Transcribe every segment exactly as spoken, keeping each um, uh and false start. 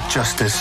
justice.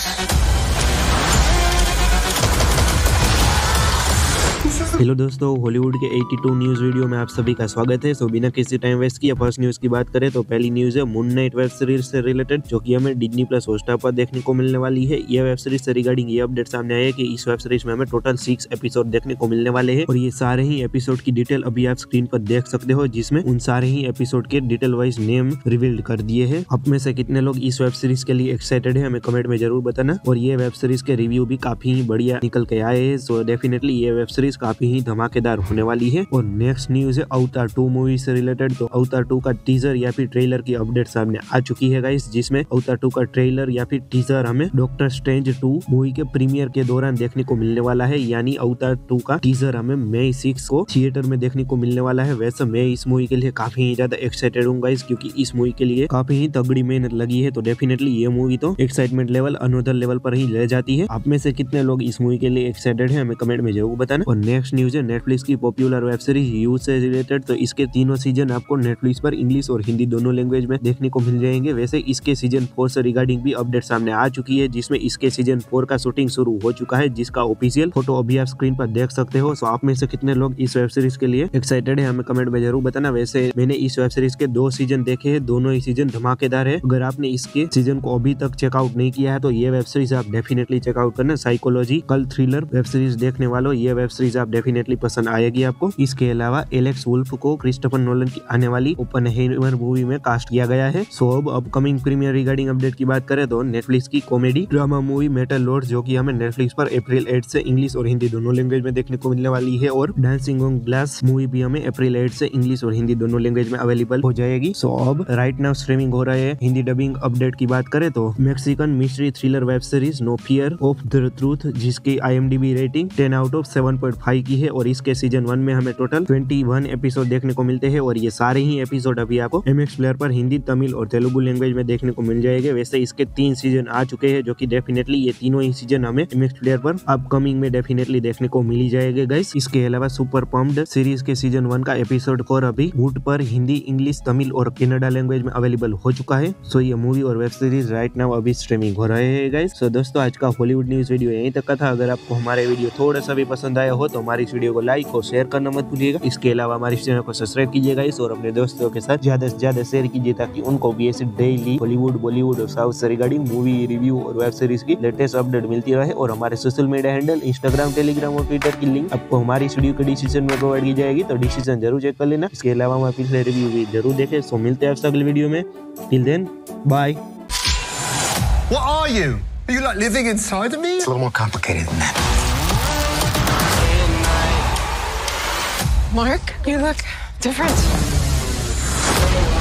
Hello दोस्तों, Hollywood के बयासी न्यूज वीडियो में आप सभी का स्वागत है। सो बिना किसी टाइम वेस्ट किए फर्स्ट न्यूज की बात करें तो पहली न्यूज है मून नाइट वेब सीरीज से रिलेटेड, जो कि हमें डिज्नी प्लस हॉटस्टार पर देखने को मिलने वाली है। यह वेब सीरीज से रिगार्डिंग ये अपडेट सामने आया है कि इस वेब सीरीज में हमें टोटल सिक्स एपिसोड देखने को मिलने वाले हैं और ये सारे ही एपिसोड की डिटेल अभी आप स्क्रीन पर देख सकते हो, जिसमें उन सारे ही एपिसोड के डिटेल वाइज नेम रिवील्ड कर दिए हैं। आप में से कितने लोग इस वेब सीरीज के लिए एक्साइटेड है हमें कमेंट में जरूर बताना। और ये वेब सीरीज के रिव्यू भी काफी ही बढ़िया निकल के आए हैं, सो डेफिनेटली ये वेब सीरीज काफी ही धमाकेदार होने वाली है। और नेक्स्ट न्यूज है अवतार टू मूवी से रिलेटेड। तो अवतार टू का टीजर या फिर ट्रेलर की अपडेट सामने आ चुकी है गाइस, जिसमें अवतार टू का ट्रेलर या फिर टीजर हमें डॉक्टर स्ट्रेंज टू मूवी के प्रीमियर के दौरान देखने को मिलने वाला है। यानी अवतार टू का टीजर हमें मई सिक्स को थिएटर में देखने को मिलने वाला है। वैसे मैं इस मूवी के लिए काफी ज्यादा एक्साइटेड हूँ गाइस, क्योंकि इस मूवी के लिए काफी ही तगड़ी मेहनत लगी है। तो डेफिनेटली ये मूवी तो एक्साइटमेंट लेवल अनदर लेवल पर ही ले जाती है। आप में से कितने लोग इस मूवी के लिए एक्साइटेड है हमें कमेंट में जरूर बताना। और नेक्स्ट न्यूज है नेटफ्लिक्स की पॉपुलर वेब सीरीज यू से रिलेटेड। तो इसके तीनों सीजन आपको नेटफ्लिक्स पर इंग्लिश और हिंदी दोनों लैंग्वेज में देखने को मिल जाएंगे। वैसे इसके सीजन फोर से रिगार्डिंग भी अपडेट सामने आ चुकी है, जिसमें इसके सीजन फोर का शूटिंग शुरू हो चुका है, जिसका ऑफिशियल फोटो अभी आप स्क्रीन पर देख सकते हो। सो आप में से कितने लोग इस वेब सीरीज के लिए एक्साइटेड है हमें कमेंट में जरूर बताना। वैसे मैंने इस वेब सीरीज के दो सीजन देखे हैं, दोनों ही सीजन धमाकेदार है। अगर आपने इसके सीजन को अभी तक चेकआउट नहीं किया है तो ये वेब सीरीज आप डेफिनेटली चेकआउट करना। Psychological thriller web series देखने वालों ये वेब सीरीज आप डेफिनेटली पसंद आएगी आपको। इसके अलावा एलेक्स वुल्फ को क्रिस्टोफर नोलन की आने वाली ओपनहेमर मूवी में कास्ट किया गया है। सो अब अपकमिंग प्रीमियर रिगार्डिंग अपडेट की बात करें तो नेटफ्लिक्स की comedy drama movie Metal Lord, जो कि हमें नेटफ्लिक्स पर अप्रैल एट से इंग्लिश और हिंदी दोनों लैंग्वेज में देखने को मिलने वाली है। और डांसिंग ऑन ग्लास मूवी भी हमें अप्रैल एट से इंग्लिश और हिंदी दोनों लैंग्वेज में अवेलेबल हो जाएगी। सो अब राइट नाउ स्ट्रीमिंग हो रहा है। हिंदी डबिंग अपडेट की बात करें तो Mexican mystery thriller web series No Fear of the Truth, जिसकी I M D B rating ten out of seven point five की है। और इसके सीजन वन में हमें टोटल ट्वेंटी वन एपिसोड देखने को मिलते हैं और ये सारे ही एपिसोड अभी आपको एमएक्स प्लेयर पर हिंदी, तमिल और तेलुगु लैंग्वेज में देखने को मिल जाएंगे। वैसे इसके तीन सीजन आ चुके हैं, जो कि डेफिनेटली ये तीनों ही सीजन हमें एमएक्स प्लेयर पर अपकमिंग में डेफिनेटली देखने को मिल जाएंगे गाइस। इसके अलावा सुपर पम्प्ड सीरीज के सीजन वन का एपिसोड फोर अभी वूट पर हिंदी, इंग्लिश, तमिल और कन्नड़ा लैंग्वेज में अवेलेबल हो चुका है। सो ये मूवी और वेब सीरीज राइट नाउ अभी स्ट्रीमिंग हो रहे हैं गाइस। सो दोस्तों, आज का हॉलीवुड न्यूज वीडियो यहीं तक का था। अगर आपको हमारे वीडियो थोड़ा सा भी पसंद आया हो तो हमारी इस वीडियो को लाइक और शेयर करना मत भूलिएगा। इसके अलावा हमारे चैनल को सब्सक्राइब कीजिएगा इस और अपने दोस्तों के साथ ज्यादा से ज्यादा शेयर कीजिए, ताकि उनको भी ऐसे डेली हॉलीवुड, बॉलीवुड और साउथ से रिगार्डिंग मूवी रिव्यू और वेब सीरीज की लेटेस्ट अपडेट मिलती रहे। और हमारे social media handle Instagram, Telegram और ट्विटर की लिंक आपको हमारी इस वीडियो के डिस्क्रिप्शन में प्रोवाइड की जाएगी, तो डिस्क्रिप्शन जरूर चेक कर लेना। इसके अलावा हमारे पिछले रिव्यू भी जरूर देखें। सो मिलते हैं आपसे अगले वीडियो में। Till then bye. What are you? Are you like living inside of me? It's a little more complicated than that. Mark, you look different.